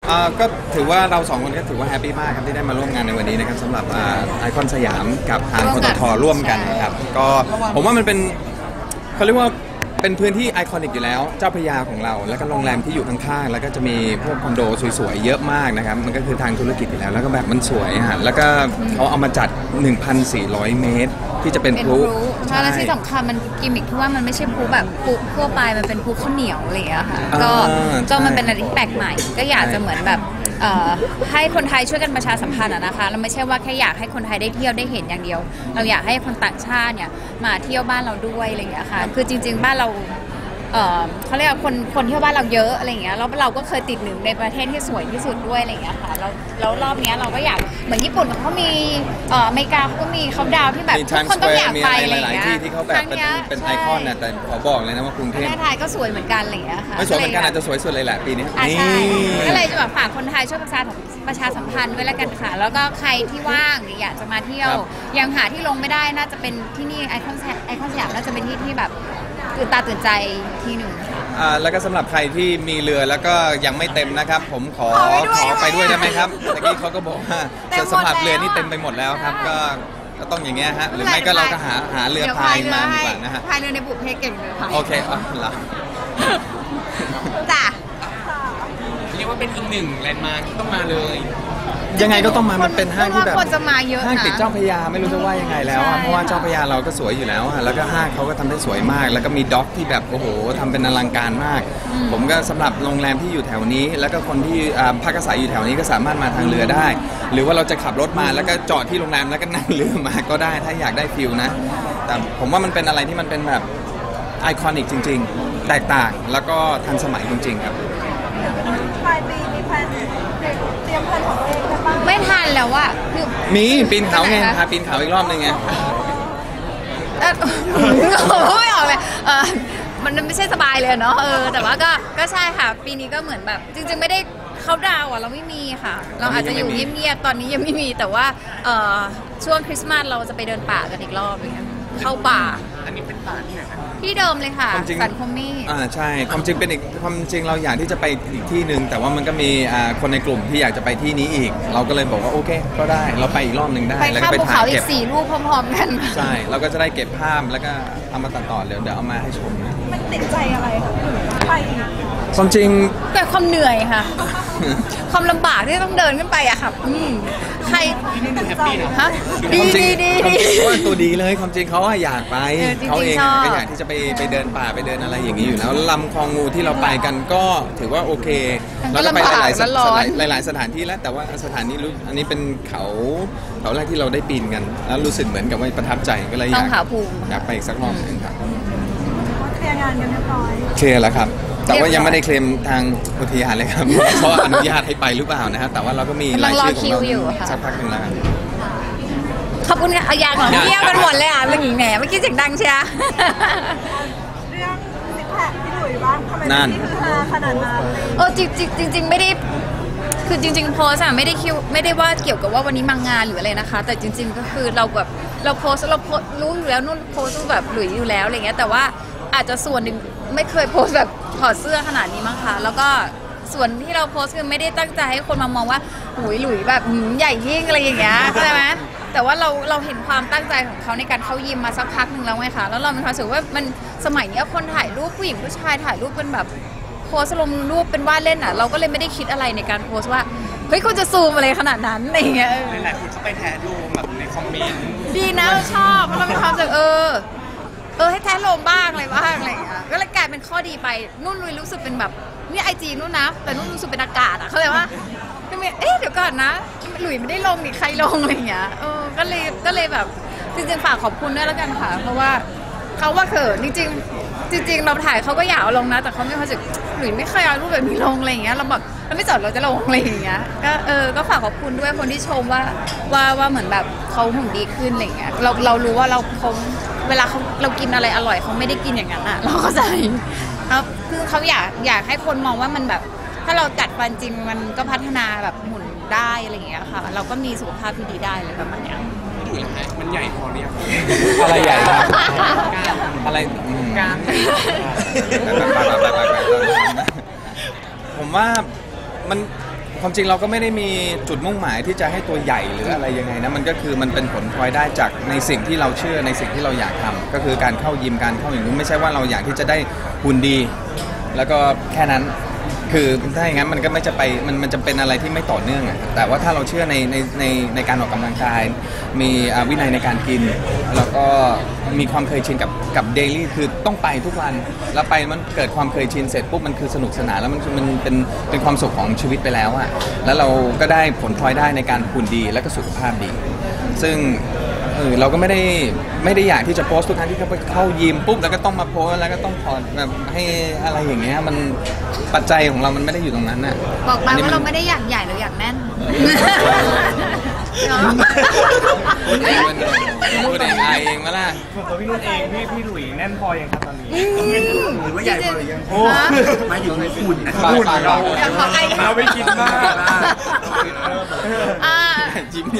ก็ถือว่าเราสองคนก็ถือว่าแฮปปี้มากครับที่ได้มาร่วมงานในวันนี้นะครับสำหรับไอคอนสยามกับทางปตท.ร่วมกันครับก็ผมว่ามันเป็นเขาเรียกว่าเป็นพื้นที่ไอคอนิกอยู่แล้วเจ้าพระยาของเราแล้วก็โรงแรมที่อยู่ข้างๆแล้วก็จะมีพวกคอนโดสวยๆเยอะมากนะครับมันก็คือทางธุรกิจอยู่แล้วแล้วก็แบบมันสวยฮะแล้วก็เขาเอามาจัด 1,400 เมตรที่จะเป็นพลุใช่แล้วที่สำคัญมันกิมมิคที่ว่ามันไม่ใช่พลุแบบพลุทั่วไปมันเป็นพลุข้าวเหนียวอะไรอย่างเงี้ยค่ะก็มันเป็นอะไรที่แปลกใหม่ก็อยากจะเหมือนแบบให้คนไทยช่วยกันประชาสัมพันธ์นะคะเราไม่ใช่ว่าแค่อยากให้คนไทยได้เที่ยวได้เห็นอย่างเดียวเราอยากให้คนต่างชาติเนี่ยมาเที่ยวบ้านเราด้วยอะไรอย่างเงี้ยค่ะคือจริงๆบ้านเราเขาเรียกว่าคนเที่ยวบ้านเราเยอะอะไรอย่างเงี้ยแล้วเราก็เคยติดหนึ่งในประเทศที่สวยที่สุดด้วยอะไรอย่างเงี้ยค่ะแล้วรอบนี้เราก็อยากเหมือนญี่ปุ่นเขามีอเมริกาเขาก็มีเขาดาวที่แบบทุกคนต้องอยากไปอะไรอย่างเงี้ยที่เขาแบบเป็นไอคอนนะแต่ขอบอกเลยนะว่ากรุงเทพไทยก็สวยเหมือนกันอะไรอย่างเงี้ยค่ะไม่สวยเหมือนกันอาจจะสวยสุดเลยแหละปีนี้ใช่ก็เลยจะแบบฝากคนไทยช่วยประชาสัมพันธ์ไว้แล้วกันค่ะแล้วก็ใครที่ว่างหรืออยากจะมาเที่ยวยังหาที่ลงไม่ได้น่าจะเป็นที่นี่ไอคอนสยามน่าจะเป็นที่แบบตื่นตาตื่นใจที่หนึ่งแล้วก็สำหรับใครที่มีเรือแล้วก็ยังไม่เต็มนะครับผมขอไปด้วยได้ไหมครับตะกี้เขาก็บอกว่าสำหรับเรือนี่เต็มไปหมดแล้วครับก็ต้องอย่างเงี้ยฮะหรือไม่ก็เราก็หาเรือพายมาดีกว่านะฮะพายเรือในบุพเพเก่งเลยโอเคเหรอจ้ะเรียกว่าเป็นอีกหนึ่งแลนด์มาร์คที่ต้องมาเลยยังไงก็ต้องมามันเป็นห้างที่แบบคนจะมาเยอะนะห้างติดเจ้าพระยาไม่รู้จะว่ายังไงแล้วเพราะว่าเจ้าพระยาเราก็สวยอยู่แล้วแล้วก็ห้างเขาก็ทำได้สวยมากแล้วก็มีด็อกที่แบบโอ้โหทำเป็นอลังการมากผมก็สำหรับโรงแรมที่อยู่แถวนี้แล้วก็คนที่พักอาศัยอยู่แถวนี้ก็สามารถมาทางเรือได้หรือว่าเราจะขับรถมาแล้วก็จอดที่โรงแรมแล้วก็นั่งเรือมาก็ได้ถ้าอยากได้ฟิลนะแต่ผมว่ามันเป็นอะไรที่มันเป็นแบบไอคอนิกจริงๆแตกต่างแล้วก็ทันสมัยจริงๆครับปลายปีมีแพลนเตรียมแพลนของตัวเองกันบ้างไม่ทันแล้วอะคือมีปีนเขาไงพาปีนเขาอีกรอบนึงไงไม่ออกเลยมันไม่ใช่สบายเลยเนาะแต่ว่าก็ใช่ค่ะปีนี้ก็เหมือนแบบจริงๆไม่ได้เข้าดาวเราไม่มีค่ะเราอาจจะอยู่เงียบๆตอนนี้ยังไม่มีแต่ว่าช่วงคริสต์มาสเราจะไปเดินป่ากันอีกรอบอย่างเงี้ยเข้าป่าอันนี้เป็นป่าที่ไหนที่เดิมเลยค่ะสันคมมี่ใช่ความจริงเป็นอีกความจริงเราอยากที่จะไปอีกที่หนึ่งแต่ว่ามันก็มีคนในกลุ่มที่อยากจะไปที่นี้อีกเราก็เลยบอกว่าโอเคก็ได้เราไปอีกรอบหนึ่งได้แล้วก็ไปถ่ายเก็บ4 รูปพร้อมๆกันใช่เราก็จะได้เก็บภาพแล้วก็เอามาตัดต่อเดี๋ยวเอามาให้ชมนะมันติดใจอะไรคะไปความจริงแต่ความเหนื่อยค่ะความลำบากที่ต้องเดินขึ้นไปอะค่ะใครแฮปปี้นะฮะดีว่าตัวดีเลยความจริงเขาอยากไปเขาเองก็อยากที่จะไปเดินป่าไปเดินอะไรอย่างนี้อยู่แล้วลำคลองงูที่เราไปกันก็ถือว่าโอเคเราก็ไปหลายสถานที่แล้วแต่ว่าสถานนี้อันนี้เป็นเขาแรกที่เราได้ปีนกันแล้วรู้สึกเหมือนกับว่าประทับใจก็เลยอยากไปอีกสักรอบนึงครับเคลียร์งานกันเรียบร้อยเคลียร์แล้วครับแต่ว่ายังไม่ได้เคลมทางอุทยานเลยครับเพราะอนุญาตให้ไปหรือเปล่านะครับแต่ว่าเราก็มีรายชื่อของเราสักพักหนึ่งแล้วขอบคุณค่ะอยากของเที่ยวกันหมดเลยอ่ะเรื่องหญิงแหนเมื่อกี้เสียงดังเชียร์เรื่องซิกแพคที่ดูอยู่บ้างทำไมนี่คือฮาขนาดนั้นจริงไม่ได้คือจริงโพสไม่ได้ว่าเกี่ยวกับว่าวันนี้มางานหรืออะไรนะคะแต่จริงๆก็คือเราแบบเราโพสรู้อยู่แล้วนู่นโพสแบบหลุยอยู่แล้วอะไรเงี้ยแต่ว่าอาจจะส่วนหนึ่งไม่เคยโพสแบบถอดเสื้อขนาดนี้มั้งคะแล้วก็ส่วนที่เราโพสคือไม่ได้ตั้งใจให้คนมามองว่าหลุยแบบใหญ่ยิ่งอะไรอย่างเงี้ยใช่ไหมแต่ว่าเราเห็นความตั้งใจของเขาในการเข้ายิมมาสักพักหนึ่งแล้วไงคะแล้วเรามีความรู้สึกว่ามันสมัยนี้คนถ่ายรูปผู้หญิงผู้ชายถ่ายรูปเป็นแบบโพสลงรูปเป็นวาดเล่นอ่ะเราก็เลยไม่ได้คิดอะไรในการโพสว่าเฮ้ยคุณจะซูมอะไรขนาดนั้นอะไรเงี้ยหลายคนเข้าไปแทนรูปแบบในคอมเมนต์ดีนะเราชอบเพราะเรามีความรู้สึกให้แท้ลมบ้างอะไรบ้างอะไรอย่างเงี้ยก็เลยกลายเป็นข้อดีไปนุ่นรู้สึกเป็นแบบนี่IGนุ่นนะแต่นุ่นรู้สึกเป็นอากาศอ่ะเขาเลยว่าเดี๋ยวก่อนนะหลุยไม่ได้ลงนี่ใครลงอะไรอย่างเงี้ยก็เลยแบบจริงๆฝากขอบคุณด้วยแล้วกันค่ะเพราะว่าเขาว่าเขินจริงเราถ่ายเขาก็อยากเอาลงนะแต่เขาไม่รู้สึกหลุยไม่เคยเอารูปแบบนี้ลงอะไรอย่างเงี้ยเราแบบเราไม่จอดเราจะลงอะไรอย่างเงี้ยก็ฝากขอบคุณด้วยคนที่ชมว่าเหมือนแบบเขาหุ่นดีขึ้นอะไรอย่างเงี้ยเรารู้ว่าเขาเวลาเรากินอะไรอร่อยเขาไม่ได้กินอย่างนั้นอะเราเข้าใจครับคือเขาอยากให้คนมองว่ามันแบบถ้าเรากัดฟันจริงมันก็พัฒนาแบบหุ่นได้อะไรอย่างเงี้ยค่ะเราก็มีสุขภาพที่ดีได้เลยประมาณเนี้ยมันใหญ่พอเนี่ยอะไรใหญ่ครับอะไรกลางผมว่ามันผความจริงเราก็ไม่ได้มีจุดมุ่งหมายที่จะให้ตัวใหญ่หรืออะไรยังไงนะมันก็คือมันเป็นผลพลอยได้จากในสิ่งที่เราเชื่อในสิ่งที่เราอยากทำก็คือการเข้ายิมการเข้าอย่างนู้นไม่ใช่ว่าเราอยากที่จะได้หุ่นดี แล้วก็แค่นั้นคือถ้าอย่างนั้นมันก็ไม่จะไปมันจะเป็นอะไรที่ไม่ต่อเนื่องอะแต่ว่าถ้าเราเชื่อในการออกกำลังกายมีวินัยในการกินแล้วก็มีความเคยชินกับเดลี่คือต้องไปทุกวันแล้วไปมันเกิดความเคยชินเสร็จปุ๊บมันคือสนุกสนานแล้วมันเป็นความสุขของชีวิตไปแล้วอะแล้วเราก็ได้ผลพลอยได้ในการหุ่นดีแล้วก็สุขภาพดี ซึ่งเราก็ไม่ได้อยากที่จะโพสต์ทุกครั้งที่เขาไปเข้ายิมปุ๊บแล้วก็ต้องมาโพสต์แล้วก็ต้องถอดแบบให้อะไรอย่างเงี้ยมันปัจจัยของเรามันไม่ได้อยู่ตรงนั้นน่ะบอกไปว่าเราไม่ได้อยากใหญ่หรืออยากแน่นเนาะพูดเองอายเองมาล่ะส่วนตัวพี่นุ่นเองพี่หลุยแน่นพอยังครับตอนนี้หรือว่าใหญ่พอหรือยังโอ้หมายถึงในหุ่นหุ่นเราอยากขอใครเราไม่คิดมากอ่ายิ้มเนี่ย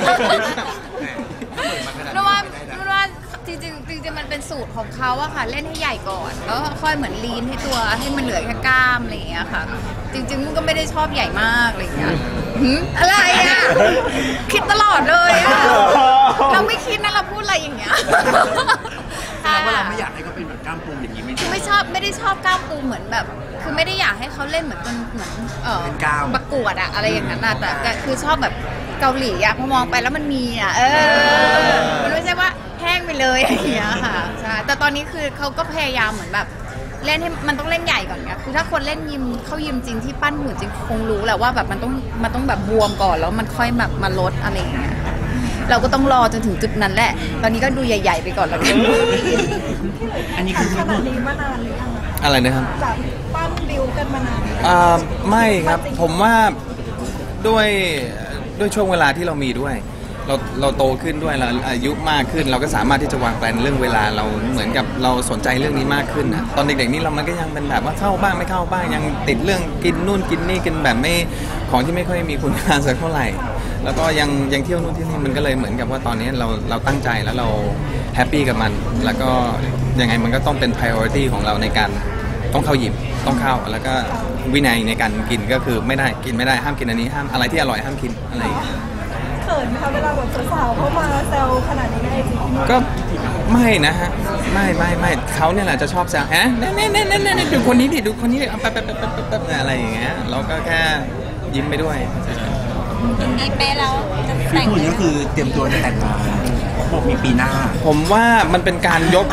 รู้ว่าจริงมันเป็นสูตรของเขาอะค่ะเล่นให้ใหญ่ก่อนแล้วค่อยเหมือนลีนให้ตัวให้มันเหลือแค่กล้ามอะไรอย่างเงี้ยค่ะ จริงๆมันก็ไม่ได้ชอบใหญ่มากอะไรอย่างเงี้ยอะไรอะคิดตลอดเลยอะเราไม่คิดนะเราพูดอะไรอย่างเงี้ยแสดงว่าเราไม่อยากให้เขาเป็นแบบกล้ามปูอย่างนี้ไม่ใช่ไม่ได้ชอบกล้ามปูเหมือนแบบ คือไม่ได้อยากให้เขาเล่นเหมือนเป็นกล้ามประกวดอะอะไรอย่างนั้นอะแต่คือชอบแบบเกาหลีอะพอมองไปแล้วมันมีอะมันไม่ใช่ว่าแห้งไปเลยอย่างเงี้ยค่ะใช่แต่ตอนนี้คือเขาก็พยายามเหมือนแบบเล่นให้มันต้องเล่นใหญ่ก่อนไงคือถ้าคนเล่นยิมเข้ายิมจริงที่ปั้นหุ่นจริงคงรู้แหละว่าแบบมันต้องแบบบวมก่อนแล้วมันค่อยแบบมาลดอะไรอย่างเงี้ยเราก็ต้องรอจนถึงจุดนั้นแหละตอนนี้ก็ดูใหญ่ๆไปก่อนแล้วกันอันนี้คือขนาดนี้มานานหรือยังอะไรนะครับแบบปั้นบิวกันมานานไม่ครับผมว่าด้วยช่วงเวลาที่เรามีด้วยเราโตขึ้นด้วยเราอายุมากขึ้นเราก็สามารถที่จะวางแผนเรื่องเวลาเราเหมือนกับเราสนใจเรื่องนี้มากขึ้นนะตอนเด็กๆนี่มันก็ยังเป็นแบบว่าเข้าบ้างไม่เข้าบ้างยังติดเรื่องกินนู่นกินนี่กินแบบไม่ของที่ไม่ค่อยมีคุณค่าสักเท่าไหร่แล้วก็ยังเที่ยวนู่นที่นี่มันก็เลยเหมือนกับว่าตอนนี้เราตั้งใจแล้วเราแฮปปี้กับมันแล้วก็ยังไงมันก็ต้องเป็น priority ของเราในการต้องเข้ายิมต้องเข้าแล้วก็วินัยในการกินก็คือไม่ได้กินไม่ได้ห้ามกินอันนี้ห้ามอะไรที่อร่อยห้ามกินอะไรอย่างเงี้ยเขินไหมคะเวลาแบบสาวๆเข้ามาแซวขนาดนี้ในไอจีก็ไม่นะฮะไม่เขาเนี่ยแหละจะชอบแซวฮะนี่ดูคนนี้ดิดูคนนี้ไปอะไรอย่างเงี้ยเราก็แค่ยิ้มไปด้วยมีเป๊ะแล้วจะพี่แต่งหุ่นก็คือเตรียมตัวจะแต่งงานบอกมีปีหน้าผมว่ามันเป็นการยก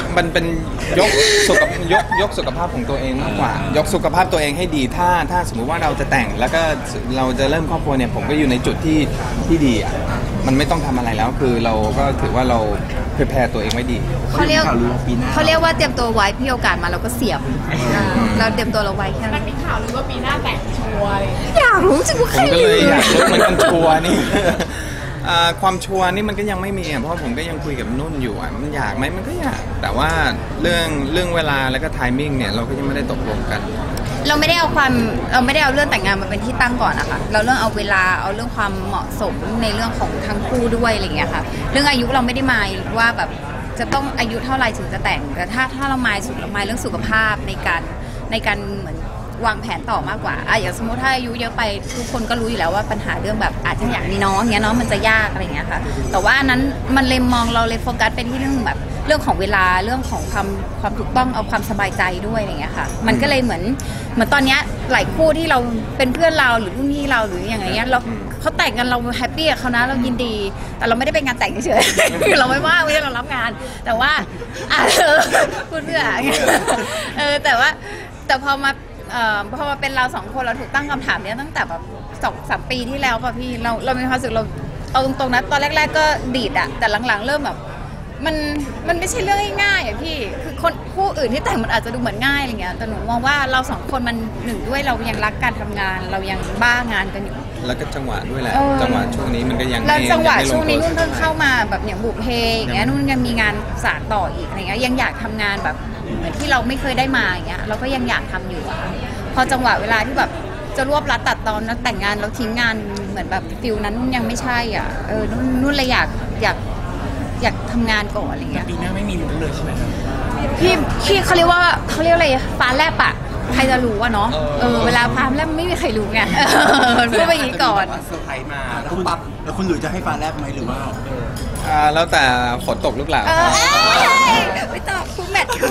สุขภาพของตัวเองมากกว่ายกสุขภาพตัวเองให้ดีถ้าสมมุติว่าเราจะแต่งแล้วก็เราจะเริ่มครอบครัวเนี่ยผมก็อยู่ในจุดที่ดีอ่ะมันไม่ต้องทำอะไรแล้วคือเราก็ถือว่าเราprepareตัวเองไว้ดีเขาเรียกข่าวลือปีหน้าเขาเรียกว่าเตรียมตัวไว้พี่โอกาสมาเราก็เสียบเราเตรียมตัวเราไว้แค่นั้นมีข่าวหรือว่าปีหน้าแต่งชัวร์อยากรู้จริงว่าผใครมก็เลยอยากรู้เหมือนกันชัวร์นี่ ความชัวร์นี่มันก็ยังไม่มีเพราะผมก็ยังคุยกับนุ่นอยู่มันอยากไหมมันก็อยากแต่ว่าเรื่องเวลาแล้วก็ไทมิ่งเนี่ยเราก็ยังไม่ได้ตกลงกันเราไม่ได้เอาเรื่องแต่งงานมาเป็นที่ตั้งก่อนนะคะเราเรื่องเอาเวลาเอาเรื่องความเหมาะสมในเรื่องของทั้งคู่ด้วยอะไรอย่างเงี้ยค่ะเรื่องอายุเราไม่ได้หมายว่าแบบจะต้องอายุเท่าไรถึงจะแต่งแต่ถ้าเราหมายเรื่องสุขภาพในการเหมือนวางแผนต่อมากกว่าอย่างสมมติถ้าอายุเยอะไปทุกคนก็รู้อยู่แล้วว่าปัญหาเรื่องแบบอาจจะอยากมีน้องเงี้ยเนาะมันจะยากอะไรอย่างเงี้ยค่ะแต่ว่านั้นมันเลยมองเราเลยโฟกัสไปที่เรื่องแบบเรื่องของเวลาเรื่องของความถูกต้องเอาความสบายใจด้วยอะไรอย่างเงี้ยค่ะมันก็เลยเหมือนตอนเนี้ยหลายคู่ที่เราเป็นเพื่อนเราหรือรุ่นพี่เราหรืออย่างเงี้ยเขาแต่งกันเราแฮปปี้กับเขานะเรายินดีแต่เราไม่ได้ไปงานแต่งเฉยๆ เราไม่ว่าไม่ได้เรารับงานแต่ว่าพูดเพื่อแต่พอมาเป็นเราสองคนเราถูกตั้งคำถามเนี้ยตั้งแต่แบบ2-3 ปีที่แล้วป่ะพี่เรามีความรู้สึกเราเอาตรงๆนะตอนแรกๆก็ดีดอะแต่หลังๆเริ่มแบบมันไม่ใช่เรื่องง่ายๆอะพี่คือคนผู้อื่นที่แต่งมันอาจจะดูเหมือนง่ายอะไรเงี้ยแต่หนูมองว่าเราสองคนมันหนึ่งด้วยเรายังรักการทำงานเรายังบ้างานกันอยู่แล้วก็จังหวะด้วยแหละจังหวะช่วงนี้มันก็ยังแล้วจังหวะช่วงนี้ยันุ่นไม่ลเพิ่งตัวเข้ามาแบบอย่างบุพเพอย่างเงี้ยนุ่นยังมีงานสานต่ออีกอะไรเงี้ยยังอยากทำงานแบบเหมือนที่เราไม่เคยได้มาอย่างเงี้ยเราก็ยังอยากทำอยู่อะพอจังหวะเวลาที่แบบจะรวบรัดตัดตอนแล้วแต่งงานแล้วทิ้งงานเหมือนแบบฟิลนั้นนุ่นยังไม่ใช่อ่ะนุ่นเลยอยากทำงานก่อนอะไรเงี้ยปีหน้าไม่มีลุ้นเลยใช่ไหมครับพี่เขาเรียกอะไรฟ้าแลบอะใครจะรู้อะเนาะเวลาพามแล้วไม่มีใครรู้ไงพูดไปอย่างนี้ก่อนเซอร์ไพรส์มาแล้วคุณหลุยจะให้ฟ้าแลบไหมหรือว่าแล้วแต่ฝนตกหรือเปล่าไม่ตอบคุณแมทคู่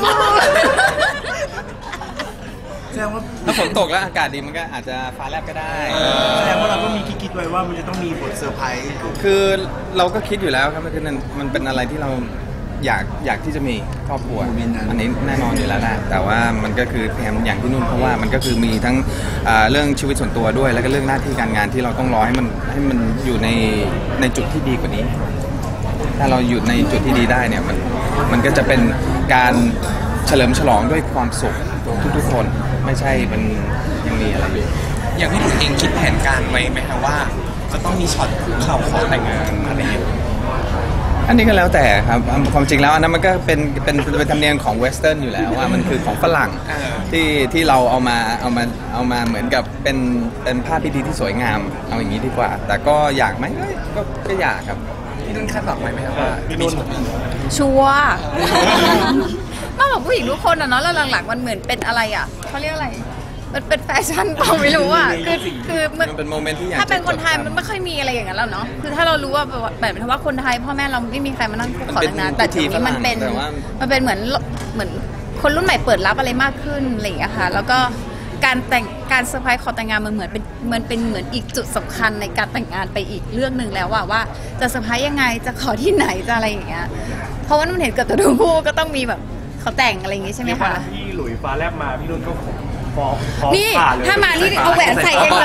แสดงว่าถ้าฝนตกแล้วอากาศดีมันก็อาจจะฟ้าแลบก็ได้แสดงว่าเราก็มีคิดไว้ว่ามันจะต้องมีบทเซอร์ไพรส์คือเราก็คิดอยู่แล้วครับคือมันเป็นอะไรที่เราอยากที่จะมีครอบครัวอันนี้แน่นอนอยู่แล้วแหละแต่ว่ามันก็คือแถมอย่างที่นุ่นเพราะว่ามันก็คือมีทั้งเรื่องชีวิตส่วนตัวด้วยแล้วก็เรื่องหน้าที่การงานที่เราต้องรอให้มันอยู่ในจุดที่ดีกว่านี้ ถ้าเราอยู่ในจุดที่ดีได้เนี่ยมันก็จะเป็นการเฉลิมฉลองด้วยความสุขทุกๆคนไม่ใช่มันยังมีอะไรอยู่อย่างพี่หลุยเองคิดแผนการไว้ไหมคะว่า จะต้องมีช็อตคุกเข่าขอแต่งงานอะไรอย่างเงี้ยอันนี้ก็แล้วแต่ครับความจริงแล้วอันนั้นมันก็เป็นธรรมเนียมของเวสเทิร์นอยู่แล้วว่ามันคือของฝรั่งที่เราเอามาเหมือนกับเป็นภาพพิธีที่สวยงามเอาอย่างนี้ดีกว่า แต่ก็อยากไหมก็อยากครับพี่นุ่นคาดหวังไว้ไหมครับว่ามีช็อตนี้ชัวร์มากกว่าผู้หญิงทุกคนอะเนาะแล้วหลังๆมันเหมือนเป็นอะไรอะเขาเรียกอะไรมันเป็นแฟชั่นเปล่าไม่รู้อะคือมันเป็นโมเมนต์ที่อยากถ้าเป็นคนไทยจะจดจำมันไม่ค่อยมีอะไรอย่างนั้นแล้วเนาะคือถ้าเรารู้ว่าแบบว่าคนไทยพ่อแม่เราไม่มีใครมานั่งขอแต่งงานแต่ทีนี้มันเป็นเหมือนคนรุ่นใหม่เปิดรับอะไรมากขึ้นอะไรอย่างเงี้ยค่ะแล้วก็การเซอร์ไพรส์ขอแต่งงานมันเหมือนเป็นอีกจุดสำคัญในการแต่งงานไปอีกเรื่องหนึ่งแล้วว่าจะเซอร์ไพรส์ยังไงจะขอที่ไหนจะอะไรอย่างเงี้ยเพราะว่ามันเห็นกับตัวคู่ก็ต้องมีแบบเขาแต่งอะไรอย่างงี้ใช่ไหมคะพี่หลุยฟ้าแลบมาพี่นุ่นก็ฟ้องนี่ผ่าเลยถ้ามานี่เอาแหวนใส่เองเลย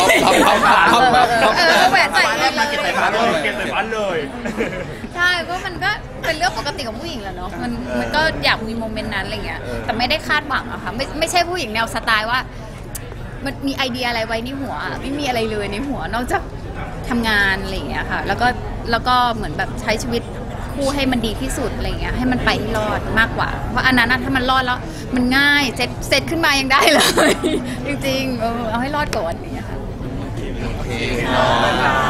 เอาแหวนใส่เองเลยเก็บใส่บ้านเลยใช่ก็มันก็เป็นเรื่องปกติของผู้หญิงแหละเนาะมันก็อยากมีโมเมนต์นั้นอะไรเงี้ยแต่ไม่ได้คาดหวังอะค่ะไม่ใช่ผู้หญิงแนวสไตล์ว่ามันมีไอเดียอะไรไว้ในหัวไม่มีอะไรเลยในหัวนอกจากทำงานอะไรเงี้ยค่ะแล้วก็เหมือนแบบใช้ชีวิตคู่ให้มันดีที่สุดอะไรเงี้ยให้มันไปให้รอดมากกว่าเพราะอันนั้นถ้ามันรอดแล้วมันง่ายเซ็ตขึ้นมายังได้เลย จริงๆเอาให้รอดก่อนอย่างเงี้ยค่ะโอเค